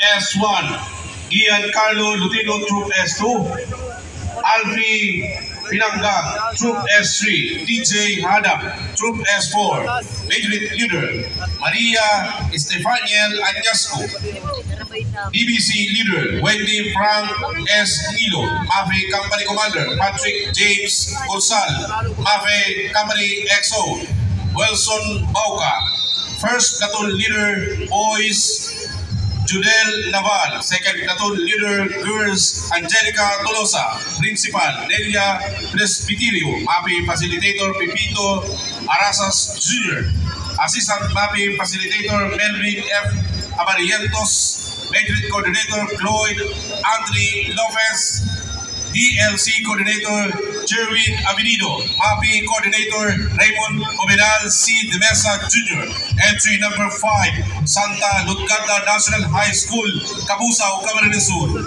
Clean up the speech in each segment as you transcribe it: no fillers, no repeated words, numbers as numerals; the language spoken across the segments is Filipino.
S1, Giancarlo Lutino, Troop S2, Alfie Pinanggang, Troop S3, DJ Hadap, Troop S4, Major Leader Maria Estefaniel Añasco, DBC Leader Wendy Frank S. Nilo, MAPEH Company Commander Patrick James Gonzal, MAPEH Company XO Wilson Bauca, First Platoon Leader Boys Judel Naval, Second Platoon Leader Girls Angelica Tolosa, Principal Nelia Presbiterio, MAPEH Facilitator Pepito Arasas Jr., Assistant MAPEH Facilitator Melvin F. Abarientos, Major Coordinator Floyd Anthony Lopez, DLC Coordinator Jerwin Avenido, MAPEH Coordinator Raymond Obenal C. De Mesa Jr. Entry number 5, Santa LUTGARDA National High School, Cabusao, Camarines Sur.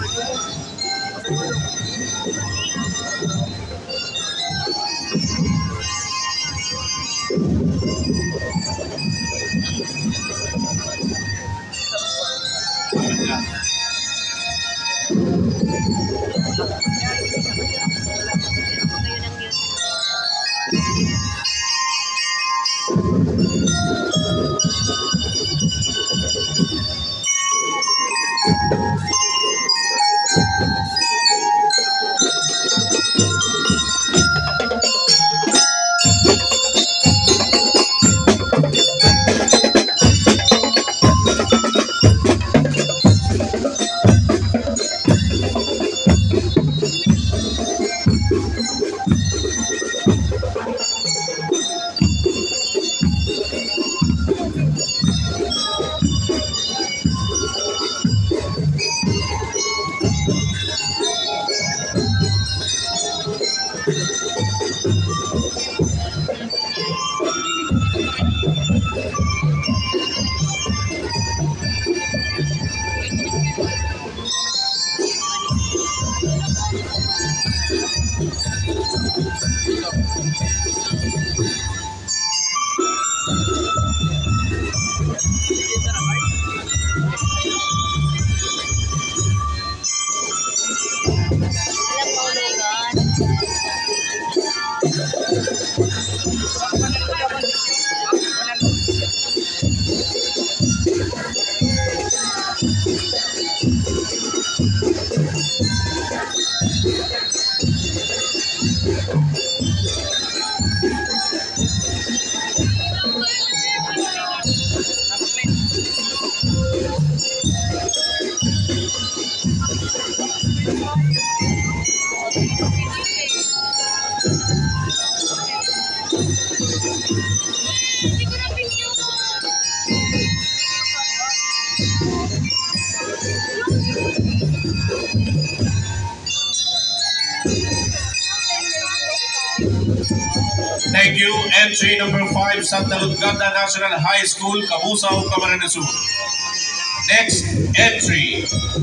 Thank you. Entry number 5, Santa LUTGARDA National High School, Cabusao, Camarines Sur. Next entry,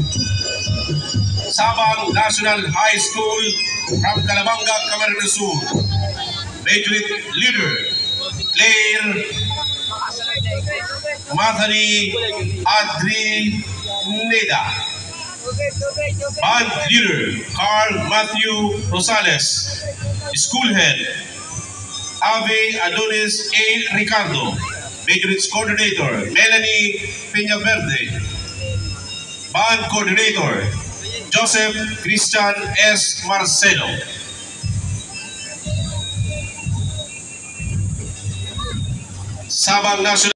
Sabang National High School from Calabanga, Camarines Sur. Major Leader Claire Mathani Adri Neda. Band Leader Carl Matthew Rosales. School Head Ave Adonis A. Ricardo. Major Coordinator Melanie Peñaverde. Band Coordinator Joseph Christian S. Marcelo. Sabang National